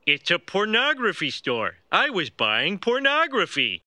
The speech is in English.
It's a pornography store. I was buying pornography.